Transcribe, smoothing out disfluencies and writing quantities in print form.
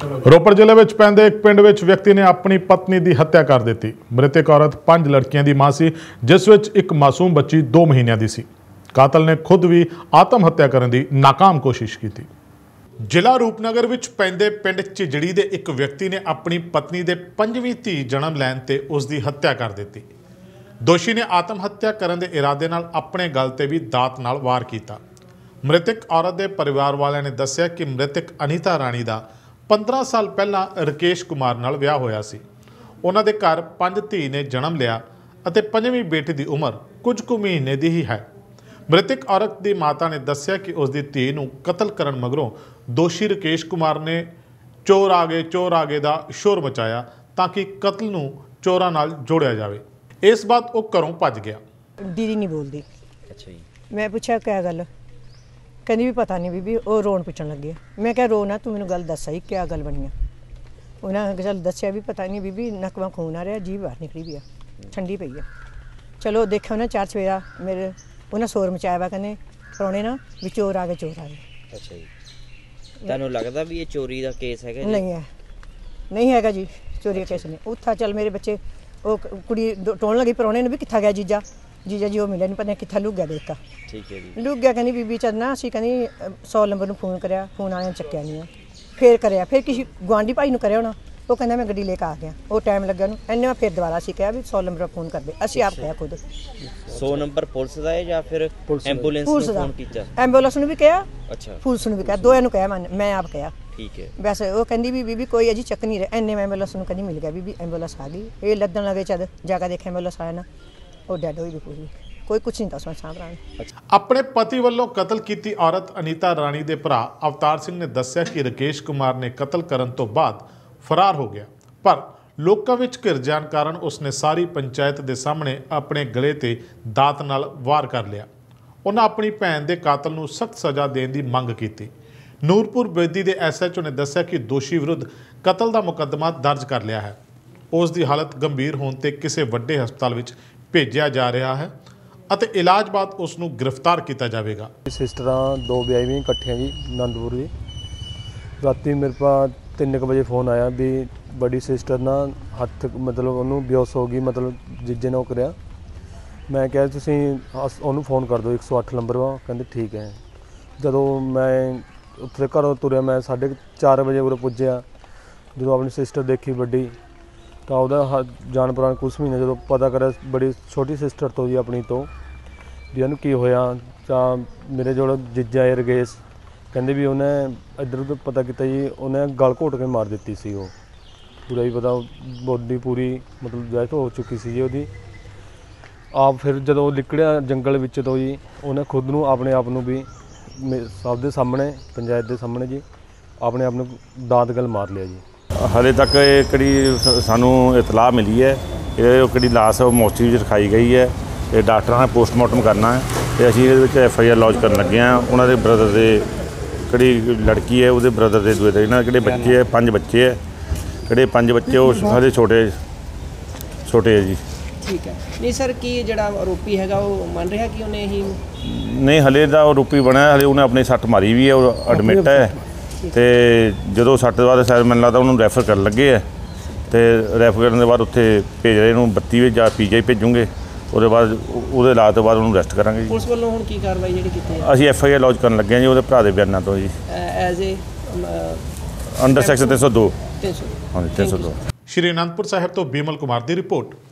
ਰੋਪੜ ਜ਼ਿਲ੍ਹੇ ਵਿੱਚ ਪੈਂਦੇ ਇੱਕ ਪਿੰਡ ਵਿੱਚ ਵਿਅਕਤੀ ਨੇ ਆਪਣੀ ਪਤਨੀ ਦੀ ਹੱਤਿਆ ਕਰ ਦਿੱਤੀ। ਮ੍ਰਿਤਕ ਔਰਤ 5 ਲੜਕੀਆਂ ਦੀ ਮਾਂ ਸੀ, ਜਿਸ ਵਿੱਚ ਇੱਕ ਮਾਸੂਮ ਬੱਚੀ 2 ਮਹੀਨਿਆਂ ਦੀ ਸੀ। ਕਾਤਲ ਨੇ ਖੁਦ ਵੀ ਆਤਮ ਹੱਤਿਆ ਕਰਨ ਦੀ ਨਾਕਾਮ ਕੋਸ਼ਿਸ਼ ਕੀਤੀ। ਜ਼ਿਲ੍ਹਾ ਰੂਪਨਗਰ ਵਿੱਚ ਪੈਂਦੇ ਪਿੰਡ ਝਿਜੜੀ ਦੇ ਇੱਕ ਵਿਅਕਤੀ ਨੇ ਆਪਣੀ ਪਤਨੀ ਦੇ 5ਵੀਂ ਧੀ ਜਨਮ ਲੈਣ ਤੇ ਉਸ ਦੀ ਹੱਤਿਆ ਕਰ ਦਿੱਤੀ। ਦੋਸ਼ੀ ਨੇ ਆਤਮ ਹੱਤਿਆ ਕਰਨ ਦੇ ਇਰਾਦੇ ਨਾਲ ਆਪਣੇ ਗਲ ਤੇ ਵੀ ਦਾਤ ਨਾਲ ਵਾਰ ਕੀਤਾ। ਮ੍ਰਿਤਕ ਔਰਤ ਦੇ ਪਰਿਵਾਰ ਵਾਲਿਆਂ ਨੇ ਦੱਸਿਆ ਕਿ ਮ੍ਰਿਤਕ ਅਨੀਤਾ ਰਾਣੀ ਦਾ 15 ਸਾਲ ਪਹਿਲਾਂ ਰਕੇਸ਼ ਕੁਮਾਰ ਨਾਲ ਵਿਆਹ ਹੋਇਆ ਸੀ। ਉਹਨਾਂ ਦੇ ਘਰ 5 ਧੀ ਨੇ ਜਨਮ ਲਿਆ ਅਤੇ 5ਵੀਂ ਬੇਟੀ ਦੀ ਉਮਰ ਕੁਝ ਕੁ ਮਹੀਨੇ ਦੀ ਹੀ ਹੈ। ਮ੍ਰਿਤਕ ਔਰਤ ਦੀ ਮਾਤਾ ਨੇ ਦੱਸਿਆ ਕਿ ਉਸ ਦੀ ਧੀ ਨੂੰ ਕਤਲ ਕਰਨ ਮਗਰੋਂ ਦੋਸ਼ੀ ਰਕੇਸ਼ ਕੁਮਾਰ ਨੇ ਚੋਰ ਆ ਗਏ ਦਾ ਸ਼ੋਰ ਮਚਾਇਆ ਤਾਂ ਕਿ ਕਤਲ ਨੂੰ ਚੋਰਾਂ ਨਾਲ ਜੋੜਿਆ ਜਾਵੇ। ਇਸ ਬਾਅਦ ਉਹ ਘਰੋਂ ਭੱਜ ਗਿਆ। दीदी नहीं बोलती। अच्छा जी। मैं पूछा क्या गल, कहती भी पता नहीं बीबी, वो रोन पुछन लगे। मैं क्या रोना, तू मैनू गल दस आई क्या गल बनी है। उन्हें चल दसिया भी पता नहीं बीबी, नकवा खून आ रहा, जीभ बाहर निकली भी है, ठंडी पई है। चलो देखा उन्हें 4 सवेरा मेरे उन्हें शोर मचाया वा, कहने परौने ना भी चोर आ गए। अच्छा जी, तुहानू लगदा भी ये चोरी दा केस है? नहीं है जी, चोरी का केस नहीं। उठा चल मेरे बच्चे वो कुड़ी टोन लगी परौने ने भी कित्था गया जीजा जी वो मिले नहीं, पता कित्था लुक गया देख का। ठीक है जी। लुक गया, कहनी बीबी चल ना असीं कहनी 100 नंबर फोन कराया, फोन आया चक्या नहीं है। फिर कराया, फिर किसी गुआंढी भाई नूं कराया होना, वो कहना मैं गड्डी लेकर आ गया, वो टाइम लग्या उन्हें। इन्हें फिर दोबारा असीं कहा भी 100 नंबर पर फोन कर दे, असीं आप कहा खुद। 100 नंबर पुलिस दा है या फिर एंबुलेंस पुलिस नूं दा, फोन कीता? एंबुलेंस नूं भी कहा, अच्छा पुलिस नूं भी कहा, दोयां नूं कहा, मैं आप कहा। ठीक है। वैसे वो कहती भी बीबी कोई अजी चक नहीं रहा, इन्ने एंबुलेंस नूं कहनी मिल गया बीबी एंबुलेंस आ गई। ये लदन लगे चल जाकर देखे एंबुलेंस आया ना, वो डेड हुई भी पूरी, कोई कुछ नहीं था उसमें सामने। ਆਪਣੇ ਪਤੀ ਵੱਲੋਂ ਕਤਲ ਕੀਤੀ ਔਰਤ ਅਨੀਤਾ ਰਾਣੀ ਦੇ ਭਰਾ ਅਵਤਾਰ ਸਿੰਘ ਨੇ ਦੱਸਿਆ ਕਿ ਰਕੇਸ਼ ਕੁਮਾਰ ਨੇ ਕਤਲ ਕਰਨ ਤੋਂ ਬਾਅਦ ਫਰਾਰ ਹੋ ਗਿਆ, ਪਰ ਲੋਕਾਂ ਵਿੱਚ ਘਿਰ ਜਾਣ ਕਾਰਨ ਉਸਨੇ ਸਾਰੀ ਪੰਚਾਇਤ ਦੇ ਸਾਹਮਣੇ ਆਪਣੇ ਗਲੇ ਤੇ ਦਾਤ ਨਾਲ ਵਾਰ ਕਰ ਲਿਆ। ਉਹਨਾਂ ਆਪਣੀ ਭੈਣ ਦੇ ਕਾਤਲ ਨੂੰ ਸਖਤ ਸਜ਼ਾ ਦੇਣ ਦੀ ਮੰਗ ਕੀਤੀ। ਨੂਰਪੁਰ ਬੇਦੀ ਦੇ SHO ਨੇ ਦੱਸਿਆ ਕਿ ਦੋਸ਼ੀ ਵਿਰੁੱਧ ਕਤਲ ਦਾ ਮੁਕੱਦਮਾ ਦਰਜ ਕਰ ਲਿਆ ਹੈ। ਉਸ ਦੀ ਹਾਲਤ ਗੰਭੀਰ ਹੋਣ ਤੇ ਕਿਸੇ ਵੱਡੇ ਹਸਪਤਾਲ ਵਿੱਚ ਭੇਜਿਆ ਜਾ ਰਿਹਾ ਹੈ ਅਤੇ ਇਲਾਜ ਬਾਅਦ ਉਸ ਨੂੰ ਗ੍ਰਿਫਤਾਰ ਕੀਤਾ ਜਾਵੇਗਾ। सिस्टरां 2 ਵਿਆਹੀਆਂ ਇਕੱਠੀਆਂ ਜੀ आनंदपुर जी। राती मेरे पास 3 बजे फोन आया भी बड़ी सिस्टर ना हथ मतलब उन्होंने बेहोश हो गई, मतलब जीजे ने करिया। मैं क्या तुसीं उन्होंने फोन कर दो 108 नंबर वा, कहते ठीक है। जदों मैं उत्थे घरों तुरिया, मैं 4:30 बजे उरे पुज्जिया, जो अपनी सिस्टर देखी बड़ी तो वह जान परान कुछ महीने जो पता करा बड़ी छोटी सिस्टर तो जी अपनी तो भी उन्हें की होया। मेरे जो जीजा है रगेश कहते भी उन्हें इधर उधर पता किया जी, उन्हें गल घोट के मार दी सी। वो पूरा ही पता, बॉडी पूरी मतलब डेथ हो चुकी सी जी उसकी। आप फिर जो निकलिया जंगल विच तो जी उन्हें खुद नूं अपने आप नूं भी सब दे सामने पंचायत के सामने जी अपने आप नूं दांत गल मार लिया जी। हाले तक कड़ी सानू इतलाह मिली है कि कड़ी लाश मोर्चरी रखाई गई है, ये डॉक्टर ने पोस्टमार्टम करना है तो असीं इहदे FIR लॉन्च करन लगे हैं। उन्होंने ब्रदर के कड़ी लड़की है वो ब्रदर के दूए इन्होंने कड़े बच्चे है 5 बच्चे है, कड़े 5 बच्चे वो सारे छोटे है जी। ठीक है। नहीं सर की जड़ा आरोपी है वो मन रहा कि उन्हें ही नहीं हले का आरोपी बना, हले उन्हें अपनी सट मारी भी है, वो एडमिट है। तो जो सट के बाद शायद मैंने लगता उन्होंने रैफर कर लगे है, तो रैफर करने के बाद उत्थे भेज रहे हैं 32 या PGI भेजूँगे, उसके बाद वो इलाज तो बाद उन्होंने अरेस्ट करांगे। पुलिस वालों हुण की कार्रवाई जिहड़ी कीती है? असीं FIR लॉन्च करन लगे हैं जी उसके भरा दे बयानां तो जी एज ए अंडर सैक्शन 302। हाँ जी 302। श्री आनंदपुर साहिब तो बीमल कुमार की रिपोर्ट।